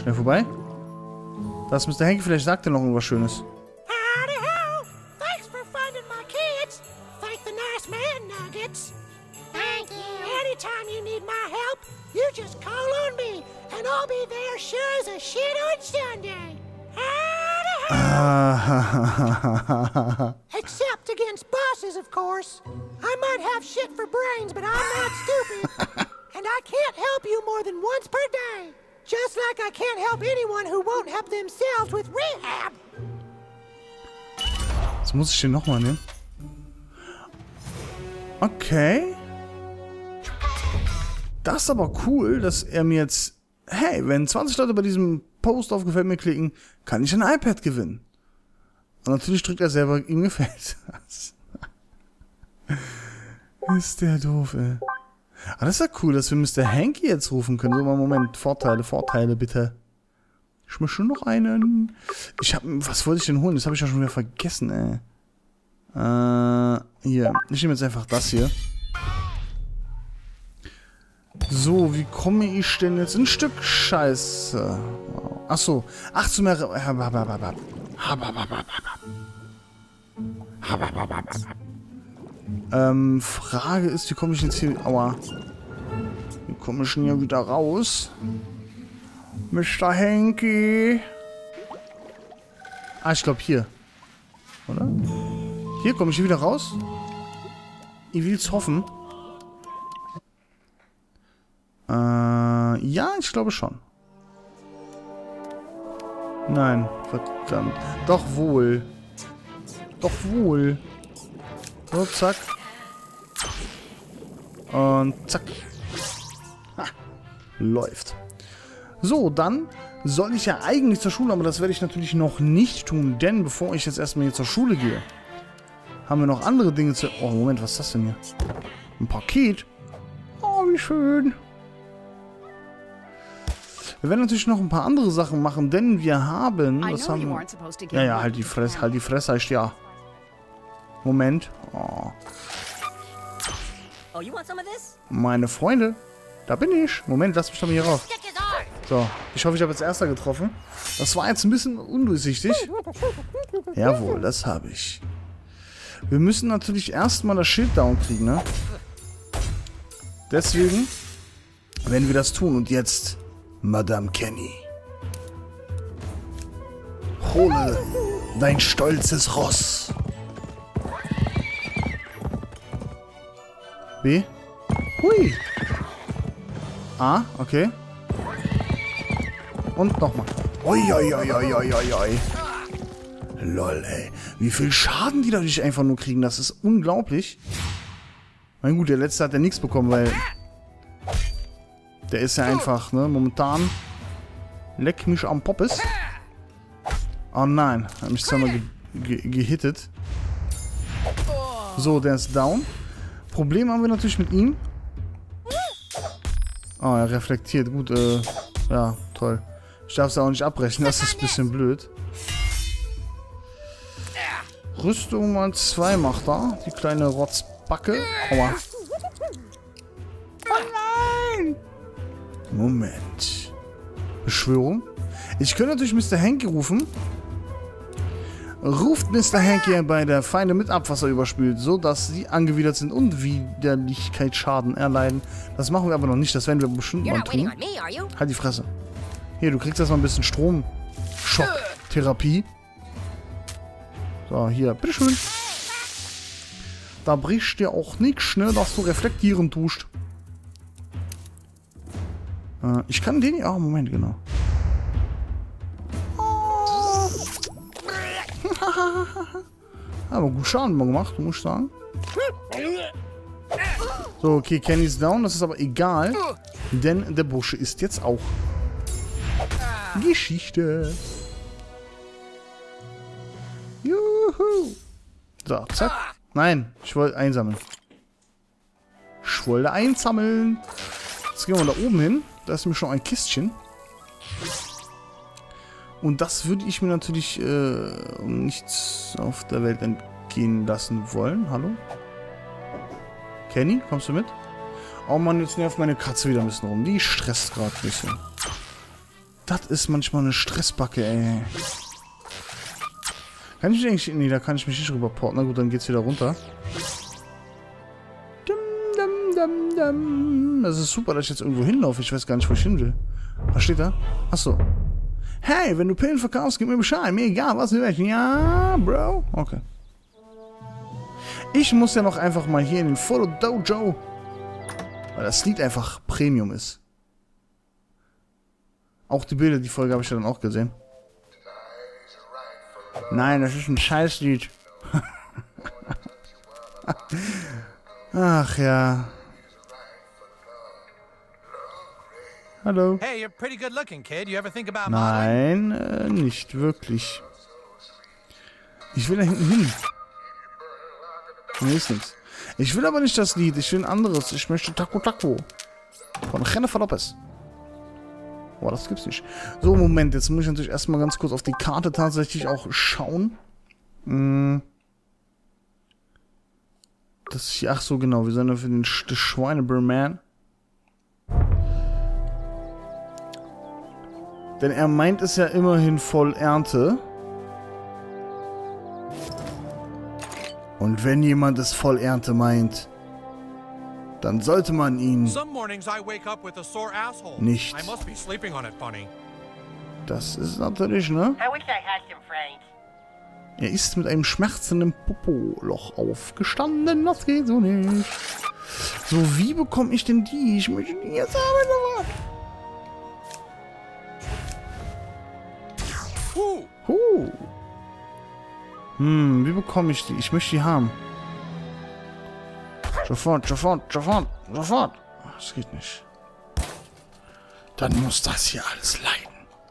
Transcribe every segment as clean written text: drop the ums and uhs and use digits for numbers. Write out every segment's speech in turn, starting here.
Schnell vorbei. Das Mr. Hanky, vielleicht sagt er noch irgendwas Schönes. Howdy ho! Thanks for finding my kids. Thank the nice man, Nuggets. Thank you. Anytime you need my help, you just call on me, and I'll be there sure as a shit on Sunday. Howdy ho! Except against bosses, of course. I might have shit for brains, but I'm not stupid. And I can't help you more than once per day. Just like I can't help anyone who won't help themselves with rehab. Jetzt muss ich den nochmal nehmen. Okay. Das ist aber cool, dass er mir jetzt... Hey, wenn 20 Leute bei diesem Post auf Gefällt mir klicken, kann ich ein iPad gewinnen. Und natürlich drückt er selber, ihm gefällt das. Ist der doof, ey. Ah, das ist ja cool, dass wir Mr. Hanky jetzt rufen können. So, mal Moment. Vorteile, bitte. Ich möchte noch einen. Was wollte ich denn holen? Das habe ich ja schon wieder vergessen, ey. Hier. Ich nehme jetzt einfach das hier. So, wie komme ich denn jetzt ein Stück Scheiße? Achso. Ach, zu mehr... Frage ist, wie komme ich jetzt hier... Aua. Wie komme ich denn hier wieder raus? Mr. Hanky. Ah, ich glaube hier. Oder? Hier komme ich hier wieder raus? Ich will's hoffen. Ja, ich glaube schon. Nein, verdammt. Doch wohl. Doch wohl. So, zack. Und zack. Ha, läuft. So, dann soll ich ja eigentlich zur Schule, aber das werde ich natürlich noch nicht tun, denn bevor ich jetzt erstmal hier zur Schule gehe, haben wir noch andere Dinge zu... Oh, Moment, was ist das denn hier? Ein Paket? Oh, wie schön. Wir werden natürlich noch ein paar andere Sachen machen, denn wir haben... Was haben wir? Ja, halt die Fresse heißt ja. Moment. Oh. Meine Freunde, da bin ich. Moment, lass mich doch mal hier rauf. So, ich hoffe, ich habe jetzt Erster getroffen. Das war jetzt ein bisschen undurchsichtig. Jawohl, das habe ich. Wir müssen natürlich erstmal das Schild down kriegen, ne? Deswegen werden wir das tun. Und jetzt, Madame Kenny. Hole dein stolzes Ross. B. Hui. A, okay. Und nochmal. Oi. Lol, ey. Wie viel Schaden die dadurch einfach nur kriegen, das ist unglaublich. Na gut, der letzte hat ja nichts bekommen, weil... Der ist ja einfach, ne, momentan... Leck mich am Poppes. Oh nein, hat mich zweimal gehittet. So, der ist down. Problem haben wir natürlich mit ihm. Oh, er reflektiert. Gut, ja, toll. Ich darf es auch nicht abbrechen, das ist ein bisschen blöd. Rüstung mal 2 macht er. Die kleine Rotzbacke. Aua. Oh nein! Moment. Beschwörung. Ich könnte natürlich Mr. Hanky rufen. Ruft Mr. Hanky bei der Feinde mit Abwasser überspült, so dass sie angewidert sind und Widerlichkeitsschaden erleiden. Das machen wir aber noch nicht, das werden wir bestimmt mal tun. Halt die Fresse. Hier, du kriegst erstmal ein bisschen Strom. Schocktherapie. So, hier, bitteschön. Da bricht dir auch nichts, ne, dass du reflektieren tust. Ich kann den ja... Oh, Moment, genau. Aber gut Schaden gemacht, muss ich sagen. So, okay, Kenny ist down. Das ist aber egal. Denn der Bursche ist jetzt auch Geschichte. Juhu. So, zack. Nein, ich wollte einsammeln. Ich wollte einsammeln. Jetzt gehen wir da oben hin. Da ist nämlich schon ein Kistchen. Und das würde ich mir natürlich um nichts auf der Welt entgehen lassen wollen. Hallo? Kenny, kommst du mit? Oh Mann, jetzt nervt meine Katze wieder ein bisschen rum. Die stresst gerade ein bisschen. Das ist manchmal eine Stressbacke, ey. Kann ich eigentlich... Nee, da kann ich mich nicht rüber porten. Na gut, dann geht's wieder runter. Das ist super, dass ich jetzt irgendwo hinlaufe. Ich weiß gar nicht, wo ich hin will. Was steht da? Achso. Hey, wenn du Pillen verkaufst, gib mir Bescheid. Mir egal, was du willst. Ja, Bro. Okay. Ich muss ja noch einfach mal hier in den Foto Dojo. Weil das Lied einfach Premium ist. Auch die Bilder, die Folge habe ich ja dann auch gesehen. Nein, das ist ein Scheißlied. Ach ja. Hallo. Hey, you're pretty good looking, kid. You ever think about Nein, nicht wirklich. Ich will da hinten hin. Nee, ist nichts. Ich will aber nicht das Lied, ich will ein anderes. Ich möchte Taco Taco. Von Jennifer Lopez. Boah, das gibt's nicht. So, Moment, jetzt muss ich natürlich erstmal ganz kurz auf die Karte tatsächlich auch schauen. Das hier, ach so, genau, wir sind da für den Schweineberman. Denn er meint es ja immerhin voll Ernte. Und wenn jemand es voll Ernte meint, dann sollte man ihn nicht. Das ist natürlich, ne? Er ist mit einem schmerzenden Popoloch aufgestanden. Das geht so nicht. So, wie bekomme ich denn die? Ich möchte die jetzt haben. Wie bekomme ich die? Ich möchte die haben. Sofort, sofort, sofort, sofort. Das geht nicht. Dann muss das hier alles leiden.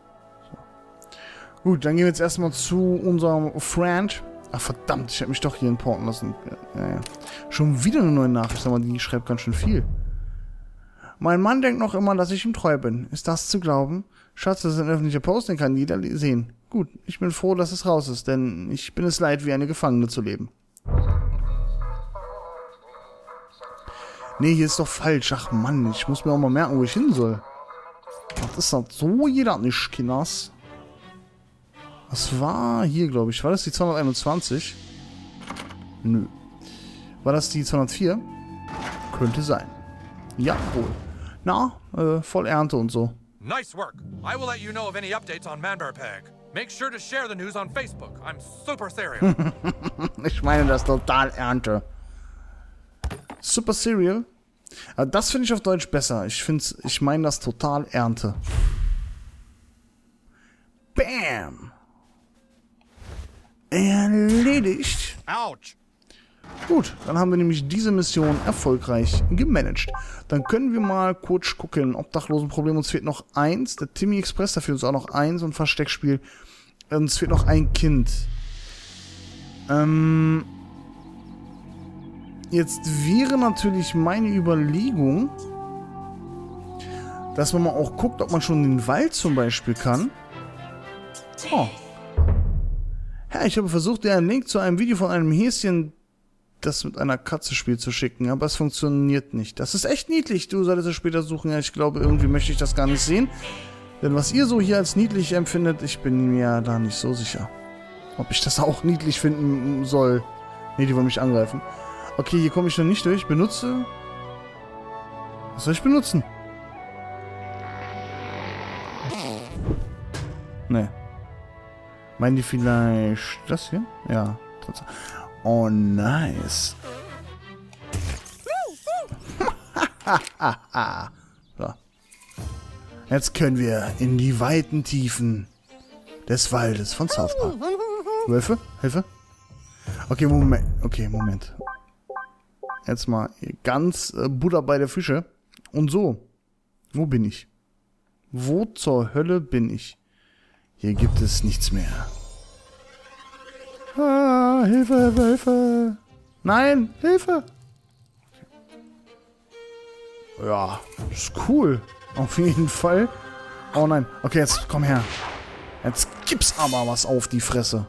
So. Gut, dann gehen wir jetzt erstmal zu unserem Friend. Ach verdammt, ich habe mich doch hier importen lassen. Ja. Schon wieder eine neue Nachricht, aber die schreibt ganz schön viel. Mein Mann denkt noch immer, dass ich ihm treu bin. Ist das zu glauben? Schatz, das ist ein öffentlicher Post, den kann jeder sehen. Gut, ich bin froh, dass es raus ist, denn ich bin es leid, wie eine Gefangene zu leben. Nee, hier ist doch falsch. Ach Mann, ich muss mir auch mal merken, wo ich hin soll. Das ist halt so jeder nicht, Kinders. Was war hier, glaube ich? War das die 221? Nö. War das die 204? Könnte sein. Jawohl. Na, voll Ernte und so. Nice work. I will let you know of any updates on Manberpeg. Make sure to share the news on Facebook. I'm super serial. Ich meine das total Ernte. Super Serial? Das finde ich auf Deutsch besser. Ich meine das total Ernte. Bam! Erledigt. Ouch. Gut, dann haben wir nämlich diese Mission erfolgreich gemanagt. Dann können wir mal kurz gucken. Obdachlosenproblem. Uns fehlt noch eins. Der Timmy Express, da fehlt uns auch noch eins. Und Versteckspiel. Uns fehlt noch ein Kind. Jetzt wäre natürlich meine Überlegung, dass man mal auch guckt, ob man schon den Wald zum Beispiel kann. Oh. Ja, ich habe versucht, dir einen Link zu einem Video von einem Häschen, das mit einer Katze spielt, zu schicken, aber es funktioniert nicht. Das ist echt niedlich. Du solltest es später suchen. Ja, ich glaube, irgendwie möchte ich das gar nicht sehen. Denn was ihr so hier als niedlich empfindet, ich bin mir da nicht so sicher. Ob ich das auch niedlich finden soll. Ne, die wollen mich angreifen. Okay, hier komme ich noch nicht durch. Benutze. Was soll ich benutzen? Ne. Meinen die vielleicht das hier? Ja. Oh, nice. So. Jetzt können wir in die weiten Tiefen des Waldes von South Park. Hilfe? Hilfe? Okay, Moment. Okay, Moment. Jetzt mal ganz Butter bei der Fische. Und so. Wo bin ich? Wo zur Hölle bin ich? Hier gibt es nichts mehr. Ah, Hilfe, Hilfe, Hilfe. Nein, Hilfe. Ja, ist cool. Auf jeden Fall. Oh nein. Okay, jetzt komm her. Jetzt gibt's aber was auf die Fresse.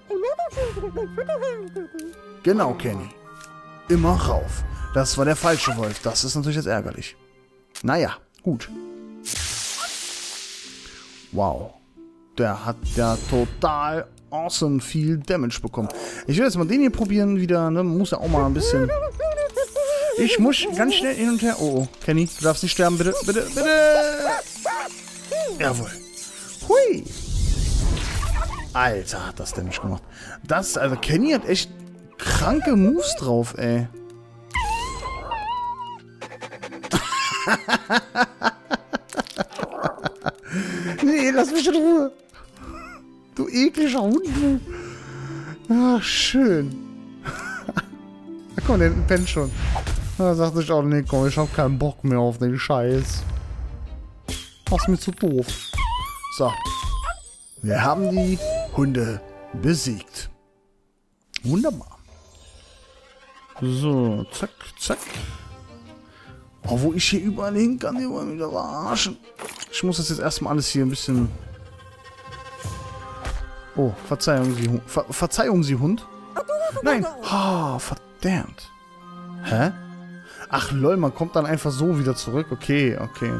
Genau, Kenny. Immer rauf. Das war der falsche Wolf. Das ist natürlich jetzt ärgerlich. Naja, gut. Wow. Der hat ja total awesome viel Damage bekommen. Ich will jetzt mal den hier probieren wieder, ne? Man muss ja auch mal ein bisschen... Ich muss ganz schnell hin und her... Oh, Kenny, du darfst nicht sterben, bitte, bitte, bitte! Jawohl. Hui! Alter, hat das Damage gemacht. Das, also Kenny hat echt kranke Moves drauf, ey. Nee, lass mich in Ruhe. Du ekliger Hund, du. Ach, schön. Ach komm, der pennt schon. Da sagt sich auch, nee, komm, ich hab keinen Bock mehr auf den Scheiß. Das ist mir zu doof. So. Wir haben die Hunde besiegt. Wunderbar. So, zack, zack. Oh, wo ich hier überall hin kann, die wollen mich wieder verarschen. Ich muss das jetzt erstmal alles hier ein bisschen... Oh, Verzeihung, Sie Hund. Nein! Oh, verdammt. Hä? Ach lol, man kommt dann einfach so wieder zurück. Okay.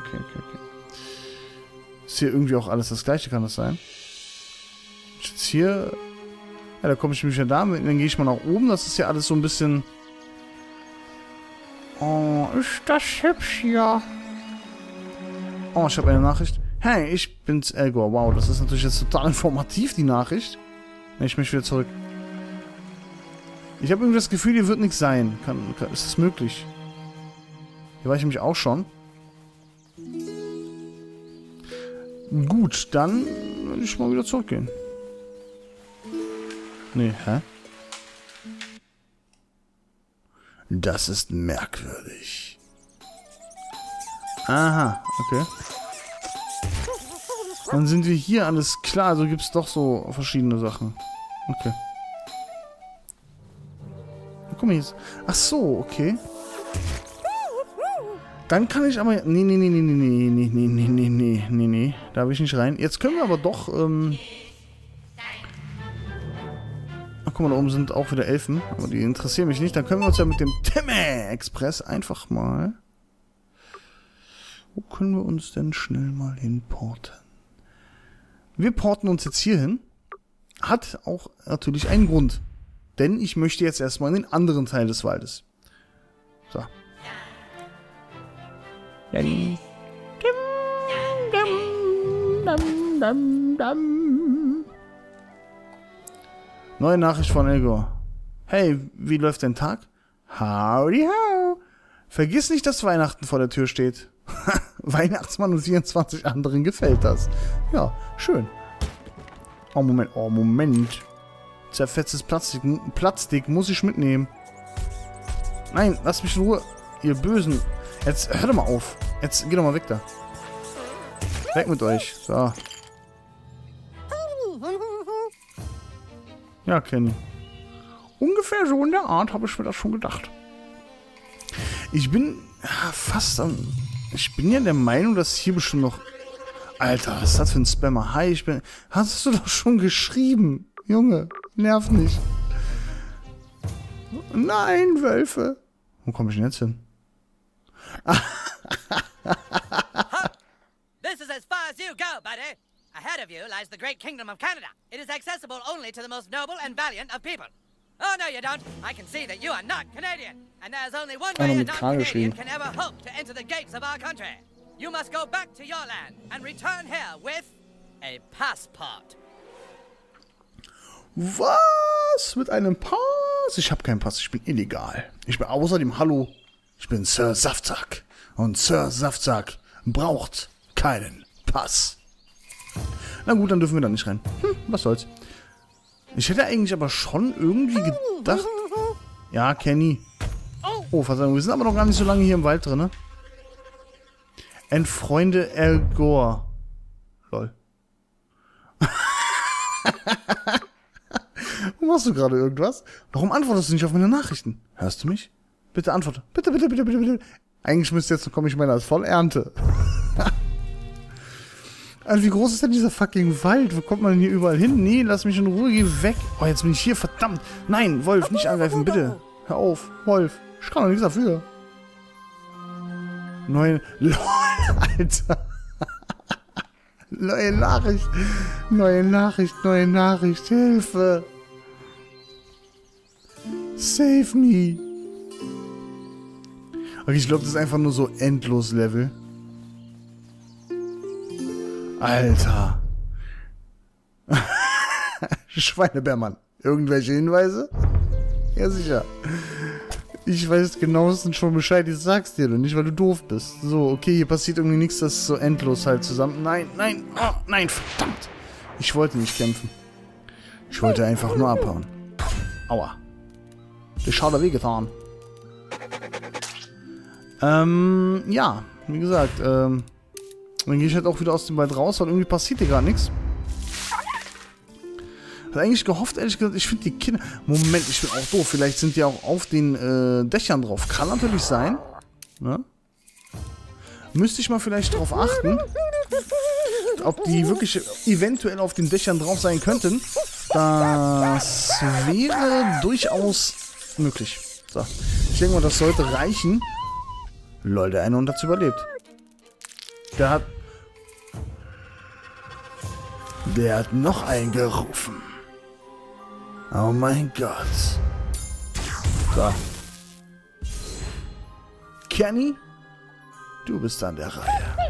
Ist hier irgendwie auch alles das gleiche, kann das sein? Jetzt hier... Ja, da komme ich mich ja da mit, dann gehe ich mal nach oben. Das ist ja alles so ein bisschen... Oh, ist das hübsch hier. Oh, ich habe eine Nachricht. Hey, ich bin's, Elgor. Wow, das ist natürlich jetzt total informativ, die Nachricht. Ich möchte wieder zurück. Ich habe irgendwie das Gefühl, hier wird nichts sein. Ist das möglich? Hier war ich nämlich auch schon. Gut, dann will ich mal wieder zurückgehen. Nee, hä? Das ist merkwürdig. Aha, okay. Dann sind wir hier, alles klar. Also gibt es doch so verschiedene Sachen. Okay. Guck mal jetzt. Ach so, okay. Dann kann ich aber... Nee. Da will ich nicht rein. Jetzt können wir aber doch... Ach, guck mal, da oben sind auch wieder Elfen. Aber die interessieren mich nicht. Dann können wir uns ja mit dem Temme-Express einfach mal... Wo können wir uns denn schnell mal hinporten? Wir porten uns jetzt hier hin. Hat auch natürlich einen Grund. Denn ich möchte jetzt erstmal in den anderen Teil des Waldes. So. Neue Nachricht von Elgor. Hey, wie läuft dein Tag? Howdy ho. Vergiss nicht, dass Weihnachten vor der Tür steht. Weihnachtsmann und 24 anderen gefällt das. Ja, schön. Oh, Moment. Zerfetztes Plastik muss ich mitnehmen. Nein, lass mich in Ruhe. Ihr Bösen. Jetzt, hör doch mal auf. Jetzt, geh doch mal weg da. Weg mit euch. So. Ja, Kenny. Ungefähr so in der Art habe ich mir das schon gedacht. Ich bin fast am... Ich bin ja der Meinung, dass hier bestimmt noch... Alter, was ist das für ein Spammer? Hi, ich bin... Hast du doch schon geschrieben? Junge, nerv nicht. Nein, Wölfe. Wo komme ich denn jetzt hin? This is as far as you go, buddy. Ahead of you lies the great kingdom of Canada. It is accessible only to the most noble and valiant of people. Oh, no, you don't. I can see that you are not Canadian. And there's only one way a non-Canadian can ever hope to enter the gates of our country. You must go back to your land and return here with a passport. Was? Mit einem Pass? Ich habe keinen Pass, ich bin illegal. Ich bin außerdem, hallo, ich bin Sir Saftsack. Und Sir Saftsack braucht keinen Pass. Na gut, dann dürfen wir da nicht rein. Was soll's. Ich hätte eigentlich aber schon irgendwie gedacht... Ja, Kenny. Oh, Verzeihung, wir sind aber noch gar nicht so lange hier im Wald drin, ne? Entfreunde Elgor. Lol. Machst du gerade irgendwas? Warum antwortest du nicht auf meine Nachrichten? Hörst du mich? Bitte antworte. Bitte. Eigentlich müsste jetzt komme ich meiner als voll Ernte. Also wie groß ist denn dieser fucking Wald? Wo kommt man denn hier überall hin? Nee, lass mich in Ruhe, geh weg. Oh, jetzt bin ich hier, verdammt. Nein, Wolf, nicht angreifen, bitte. Hör auf, Wolf. Ich kann doch nichts dafür. Neun. LOL, Alter. Neue Nachricht. Neue Nachricht, neue Nachricht. Hilfe. Save me. Okay, ich glaube, das ist einfach nur so endlos Level. Alter. Schweinebärmann. Irgendwelche Hinweise? Ja, sicher. Ich weiß genauestens schon Bescheid, ich sag's dir doch nicht, weil du doof bist. So, okay, hier passiert irgendwie nichts, das ist so endlos halt zusammen. Nein, nein, oh, nein, verdammt. Ich wollte nicht kämpfen. Ich wollte einfach nur abhauen. Aua. Das hat er wehgetan. Ja, wie gesagt, dann gehe ich halt auch wieder aus dem Wald raus, weil irgendwie passiert hier gerade nichts. Ich hatte eigentlich gehofft, ehrlich gesagt, ich finde die Kinder... Moment, ich bin auch doof. Vielleicht sind die auch auf den Dächern drauf. Kann natürlich sein. Ne? Müsste ich mal vielleicht drauf achten. Ob die wirklich eventuell auf den Dächern drauf sein könnten. Das wäre durchaus möglich. So. Ich denke mal, das sollte reichen. Lol, der eine Hund hat's überlebt. Der hat noch einen gerufen. Oh mein Gott. So. Kenny, du bist an der Reihe.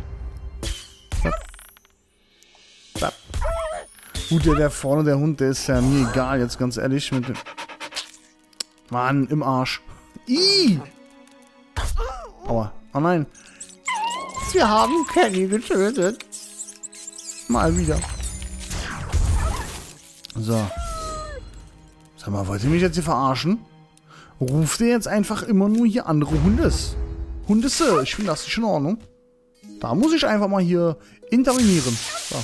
Gut, der vorne, der Hund, der ist ja mir egal, jetzt ganz ehrlich. Mit dem Mann, im Arsch. Ih! Aua. Oh nein. Wir haben Kenny getötet. Mal wieder. So. Sag mal, wollt ihr mich jetzt hier verarschen? Ruft ihr jetzt einfach immer nur hier andere Hundes? Hundesse, ich finde das nicht in Ordnung. Da muss ich einfach mal hier intervenieren. So.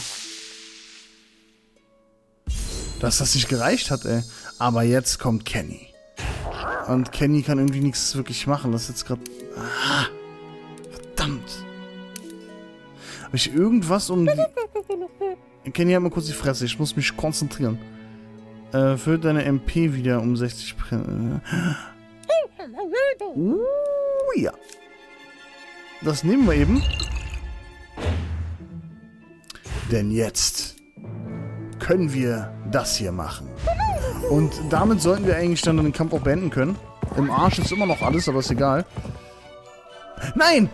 Dass das nicht gereicht hat, ey. Aber jetzt kommt Kenny. Und Kenny kann irgendwie nichts wirklich machen. Das ist jetzt gerade... Ah, verdammt. Habe ich irgendwas um die... Kenny, halt mal kurz die Fresse. Ich muss mich konzentrieren. Füllt deine MP wieder um 60... Ja. Das nehmen wir eben. Denn jetzt können wir das hier machen. Und damit sollten wir eigentlich dann den Kampf auch beenden können. Im Arsch ist immer noch alles, aber ist egal. Nein!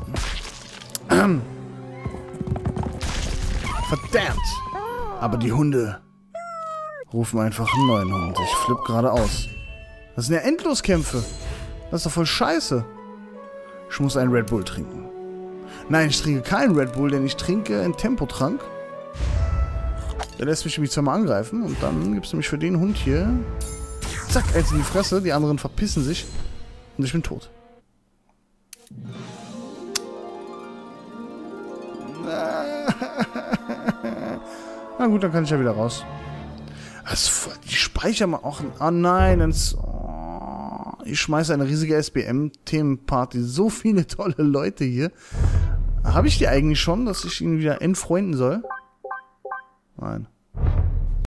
Verdammt! Aber die Hunde rufen einfach einen neuen Hund. Ich flippe gerade aus. Das sind ja Endloskämpfe. Das ist doch voll scheiße. Ich muss einen Red Bull trinken. Nein, ich trinke keinen Red Bull, denn ich trinke einen Tempotrank. Der lässt mich nämlich zweimal angreifen. Und dann gibt es nämlich für den Hund hier... Zack, eins in die Fresse. Die anderen verpissen sich. Und ich bin tot. Na gut, dann kann ich ja wieder raus. Also, die speichern mal auch... Ah nein, ich schmeiße eine riesige SBM-Themenparty. So viele tolle Leute hier. Habe ich die eigentlich schon, dass ich ihn wieder entfreunden soll? Nein.